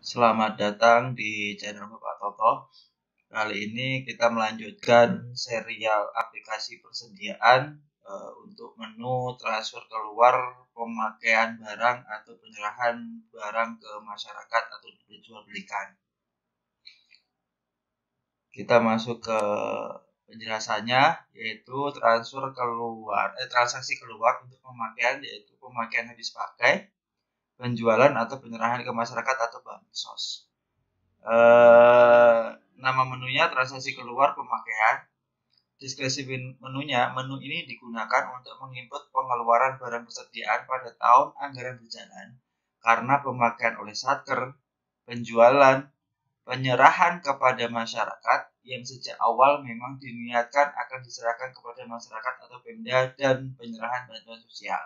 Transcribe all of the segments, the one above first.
Selamat datang di channel Bapak Toto. Kali ini kita melanjutkan serial aplikasi persediaan untuk menu transfer keluar, pemakaian barang atau penyerahan barang ke masyarakat atau dijualbelikan. Kita masuk ke penjelasannya, yaitu transaksi keluar untuk pemakaian, yaitu pemakaian habis pakai, penjualan atau penyerahan ke masyarakat atau bansos. Nama menunya transaksi keluar pemakaian. Deskripsi menunya, menu ini digunakan untuk menginput pengeluaran barang persediaan pada tahun anggaran berjalan karena pemakaian oleh satker, penjualan, penyerahan kepada masyarakat yang sejak awal memang diniatkan akan diserahkan kepada masyarakat atau Pemda dan penyerahan bantuan sosial.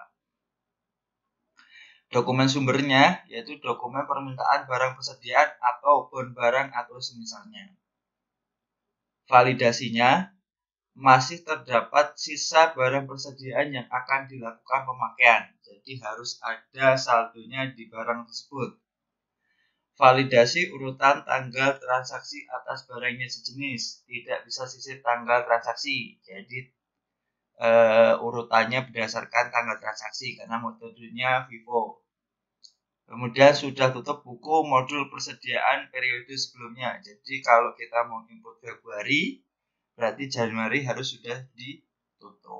Dokumen sumbernya yaitu dokumen permintaan barang persediaan atau bon barang atau semisalnya. Validasinya, masih terdapat sisa barang persediaan yang akan dilakukan pemakaian. Jadi harus ada saldonya di barang tersebut. Validasi urutan tanggal transaksi atas barangnya sejenis. Tidak bisa sisir tanggal transaksi. Jadi urutannya berdasarkan tanggal transaksi karena metodenya FIFO. Kemudian sudah tutup buku modul persediaan periode sebelumnya. Jadi kalau kita mau input Februari, berarti Januari harus sudah ditutup.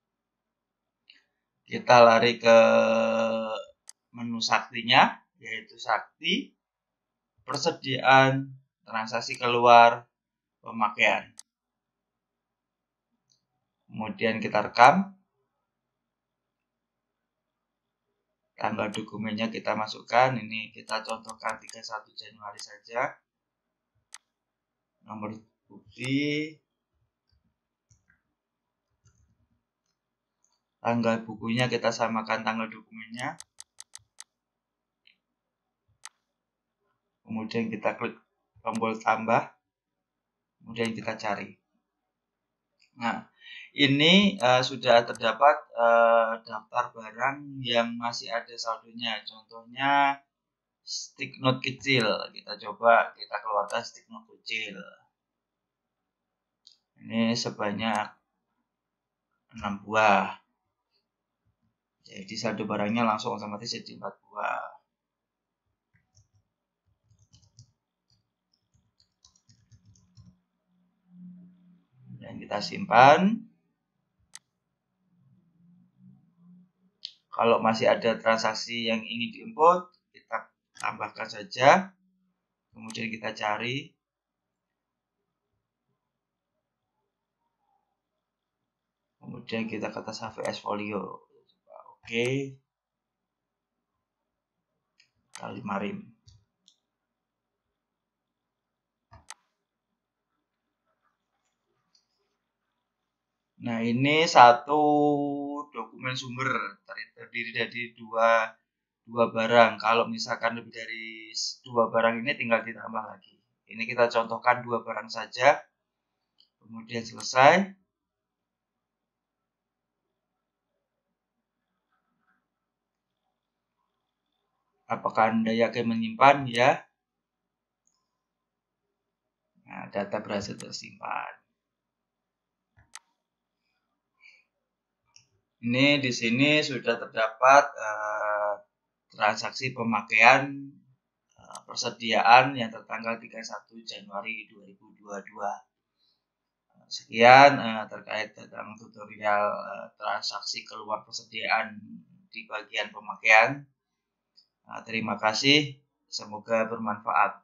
Kita lari ke menu saktinya, yaitu sakti, persediaan, transaksi keluar, pemakaian. Kemudian kita rekam. Tanggal dokumennya kita masukkan. Ini kita contohkan 31 Januari saja. Nomor bukti. Tanggal bukunya kita samakan tanggal dokumennya. Kemudian kita klik tombol tambah. Kemudian kita cari. Nah, ini sudah terdapat daftar barang yang masih ada saldonya. Contohnya stick note kecil. Kita coba kita keluarkan stick note kecil. Ini sebanyak 6 buah. Jadi saldo barangnya langsung otomatis jadi 4 buah. Dan kita simpan. Kalau masih ada transaksi yang ingin diinput, kita tambahkan saja. Kemudian kita cari. Kemudian kita kata save as folio. Oke. Kali marim. Nah, ini satu dokumen sumber terdiri dari dua barang. Kalau misalkan lebih dari 2 barang ini tinggal ditambah lagi. Ini kita contohkan 2 barang saja. Kemudian selesai. Apakah Anda yakin menyimpan? Ya. Nah, data berhasil tersimpan. Ini di sini sudah terdapat transaksi pemakaian persediaan yang tertanggal 31 Januari 2022. Sekian terkait tentang tutorial transaksi keluar persediaan di bagian pemakaian. Terima kasih, semoga bermanfaat.